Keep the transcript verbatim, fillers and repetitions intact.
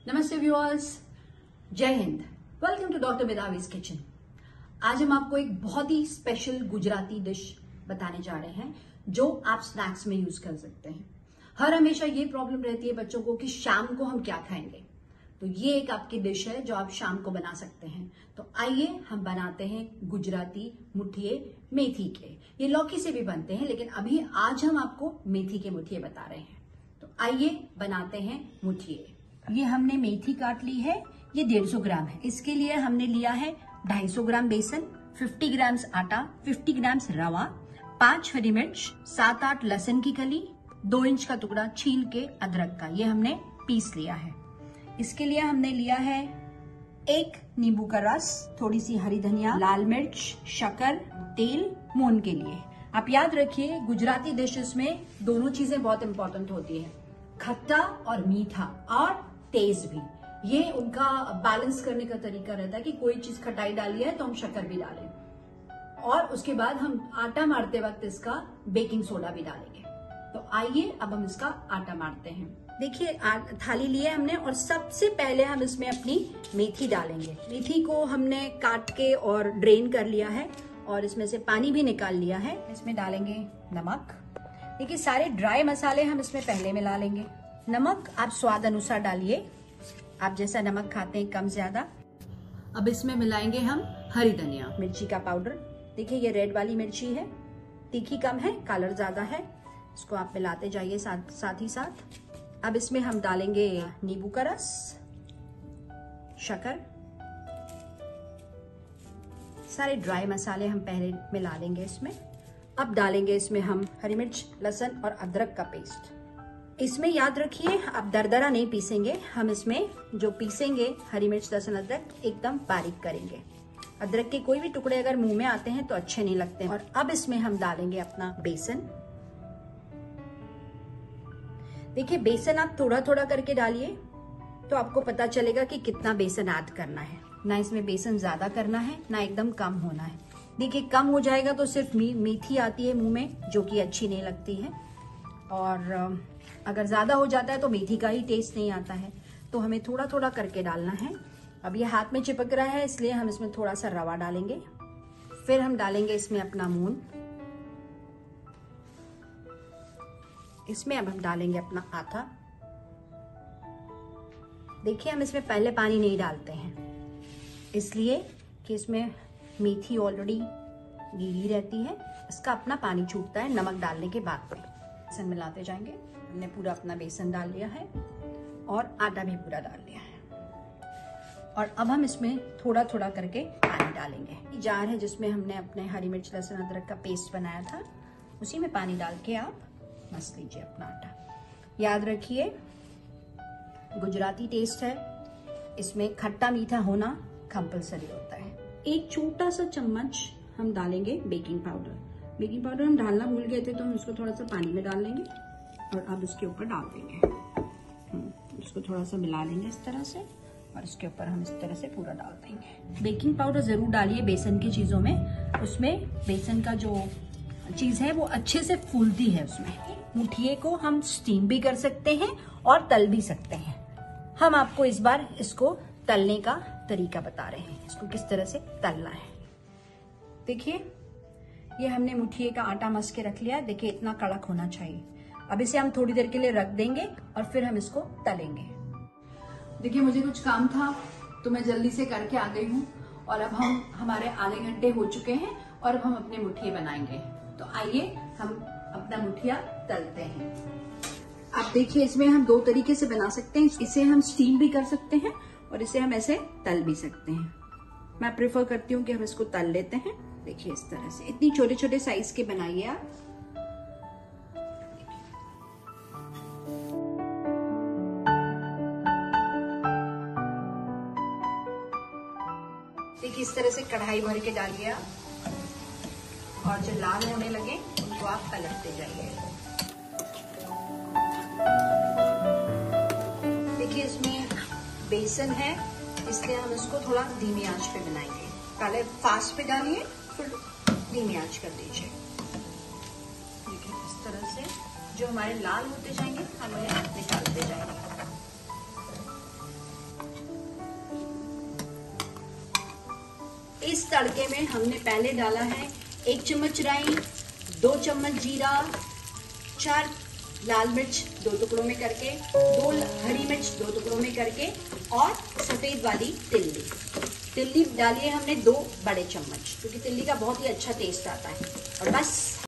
नमस्ते व्यूअर्स, जय हिंद। वेलकम टू डॉक्टर बेदावीज किचन। आज हम आपको एक बहुत ही स्पेशल गुजराती डिश बताने जा रहे हैं जो आप स्नैक्स में यूज कर सकते हैं। हर हमेशा ये प्रॉब्लम रहती है बच्चों को कि शाम को हम क्या खाएंगे, तो ये एक आपकी डिश है जो आप शाम को बना सकते हैं। तो आइए हम बनाते हैं गुजराती मुठिए मेथी के। ये लौकी से भी बनते हैं, लेकिन अभी आज हम आपको मेथी के मुठिए बता रहे हैं। तो आइए बनाते हैं मुठिए। ये हमने मेथी काट ली है, ये डेढ़ सौ ग्राम है। इसके लिए हमने लिया है ढाई सौ ग्राम बेसन, पचास ग्राम आटा, पचास ग्राम रवा, पांच हरी मिर्च, सात आठ लहसुन की कली, दो इंच का टुकड़ा छील के अदरक का, ये हमने पीस लिया है। इसके लिए हमने लिया है एक नींबू का रस, थोड़ी सी हरी धनिया, लाल मिर्च, शक्कर, तेल मून के लिए। आप याद रखिए गुजराती डिशेस में दोनों चीजें बहुत इंपॉर्टेंट होती है, खट्टा और मीठा और तेज भी। ये उनका बैलेंस करने का तरीका रहता है कि कोई चीज खटाई डाली है तो हम शक्कर भी डालें, और उसके बाद हम आटा मारते वक्त इसका बेकिंग सोडा भी डालेंगे। तो आइए अब हम इसका आटा मारते हैं। देखिए थाली लिए हमने, और सबसे पहले हम इसमें अपनी मेथी डालेंगे। मेथी को हमने काट के और ड्रेन कर लिया है और इसमें से पानी भी निकाल लिया है। इसमें डालेंगे नमक। देखिए सारे ड्राई मसाले हम इसमें पहले मिला लेंगे। नमक आप स्वाद अनुसार डालिए, आप जैसा नमक खाते हैं कम ज्यादा। अब इसमें मिलाएंगे हम हरी धनिया, मिर्ची का पाउडर। देखिए ये रेड वाली मिर्ची है, तीखी कम है, कलर ज्यादा है। इसको आप मिलाते जाइए साथ साथ ही साथ। अब इसमें हम डालेंगे नींबू का रस, शक्कर, सारे ड्राई मसाले हम पहले मिला लेंगे इसमें। अब डालेंगे इसमें हम हरी मिर्च, लहसुन और अदरक का पेस्ट। इसमें याद रखिए आप दरदरा नहीं पीसेंगे, हम इसमें जो पीसेंगे हरी मिर्च, लहसुन, अदरक एकदम बारीक करेंगे। अदरक के कोई भी टुकड़े अगर मुंह में आते हैं तो अच्छे नहीं लगते। और अब इसमें हम डालेंगे अपना बेसन। देखिए बेसन आप थोड़ा थोड़ा करके डालिए तो आपको पता चलेगा कि कितना बेसन ऐड करना है। ना इसमें बेसन ज्यादा करना है, ना एकदम कम होना है। देखिए कम हो जाएगा तो सिर्फ मी, मेथी आती है मुंह में, जो कि अच्छी नहीं लगती है। और अगर ज्यादा हो जाता है तो मेथी का ही टेस्ट नहीं आता है। तो हमें थोड़ा थोड़ा करके डालना है। अब ये हाथ में चिपक रहा है, इसलिए हम इसमें थोड़ा सा रवा डालेंगे। फिर हम डालेंगे इसमें अपना मून। इसमें अब हम डालेंगे अपना आटा। देखिए हम इसमें पहले पानी नहीं डालते हैं, इसलिए कि इसमें मेथी ऑलरेडी गीली रहती है, इसका अपना पानी छूटता है नमक डालने के बाद में। बेसन मिलाते जाएंगे। हमने पूरा अपना बेसन डाल लिया है और आटा भी पूरा डाल लिया है। और अब हम इसमें थोड़ा थोड़ा करके पानी डालेंगे। जार है जिसमें हमने अपने हरी मिर्च, लहसुन, अदरक का पेस्ट बनाया था, उसी में पानी डाल के आप मस लीजिए अपना आटा। याद रखिए गुजराती टेस्ट है, इसमें खट्टा मीठा होना कंपलसरी होता है। एक छोटा सा चम्मच हम डालेंगे बेकिंग पाउडर। बेकिंग पाउडर हम डालना भूल गए थे तो हम इसको थोड़ा सा पानी में डाल लेंगे और अब इसके ऊपर डाल देंगे। इसको थोड़ा सा मिला लेंगे इस तरह से, और इसके ऊपर हम इस तरह से पूरा डाल देंगे। बेकिंग पाउडर जरूर डालिए बेसन की चीजों में, उसमें बेसन का जो चीज है वो अच्छे से फूलती है। उसमें मुठिए को हम स्टीम भी कर सकते हैं और तल भी सकते हैं। हम आपको इस बार इसको तलने का तरीका बता रहे हैं, इसको किस तरह से तलना है। देखिए ये हमने मुठिए का आटा मस के रख लिया है। देखिए इतना कड़क होना चाहिए। अब इसे हम थोड़ी देर के लिए रख देंगे और फिर हम इसको तलेंगे। देखिए मुझे कुछ काम था तो मैं जल्दी से करके आ गई हूँ, और अब हम हमारे आधे घंटे हो चुके हैं और अब हम अपने मुठिए बनाएंगे। तो आइए हम अपना मुठिया तलते हैं। अब देखिए इसमें हम दो तरीके से बना सकते हैं। इसे हम स्टीम भी कर सकते हैं और इसे हम ऐसे तल भी सकते हैं। मैं प्रेफर करती हूँ कि हम इसको तल लेते हैं। देखिए इस तरह से इतनी छोटे छोटे साइज के बनाइए आप। देखिए इस तरह से कढ़ाई भर के डालिए आप, और जो लाल होने लगे उनको आप पलटते जाइए। देखिए इसमें बेसन है, इसलिए हम इसको थोड़ा धीमी आंच पे बनाएंगे। पहले फास्ट पे डालिए, फिर धीमी आंच कर दीजिए। देखिए इस तरह से जो हमारे लाल होते जाएंगे हम उन्हें निकालते जाएंगे। इस तड़के में हमने पहले डाला है एक चम्मच राई, दो चम्मच जीरा, चार लाल मिर्च दो टुकड़ों में करके, दो हरी मिर्च दो टुकड़ों में करके, और सफेद वाली तिल्ली तिल्ली डालिए हमने दो बड़े चम्मच, क्योंकि तिल्ली का बहुत ही अच्छा टेस्ट आता है। और बस